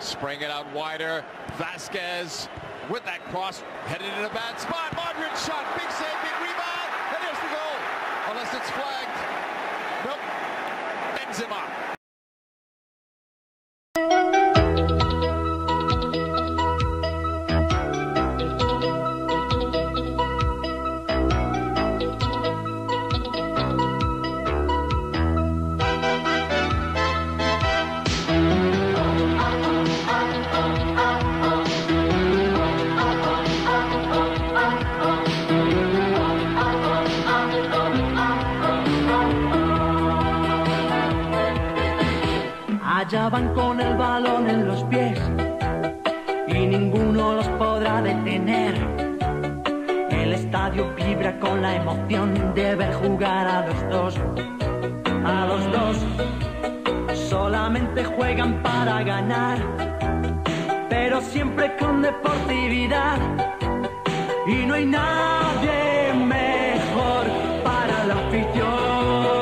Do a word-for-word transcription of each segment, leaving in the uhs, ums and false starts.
spraying it out wider. Vasquez with that cross, headed in a bad spot. Modric shot, big save, big rebound, and there's the goal. Unless it's flagged. Nope. Benzema. Allá van con el balón en los pies y ninguno los podrá detener. El estadio vibra con la emoción de ver jugar a los dos. A los dos solamente juegan para ganar, pero siempre con deportividad. Y no hay nadie mejor para la afición.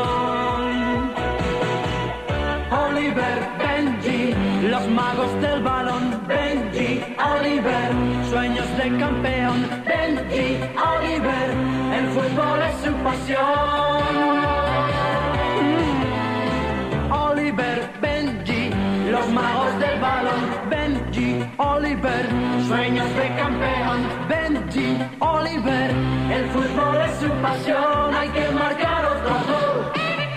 Oliver, Benji, los magos del balón. Benji, Oliver, sueños de campeón. Benji, Oliver, el fútbol es su pasión. Mm. Oliver, Benji, los magos del balón. Benji, Oliver, sueños de campeón. Benji, Oliver, el fútbol es su pasión. Hay que marcar otro gol.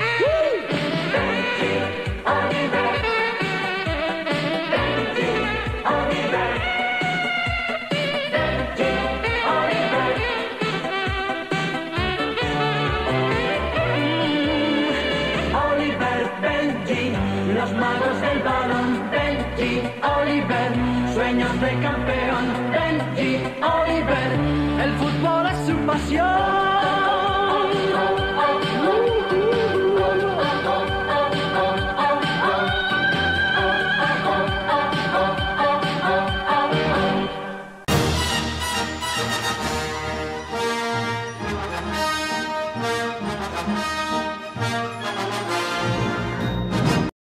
Los magos del balón. Benji, Oliver, sueños de campeón. Benji, Oliver, el fútbol es su pasión.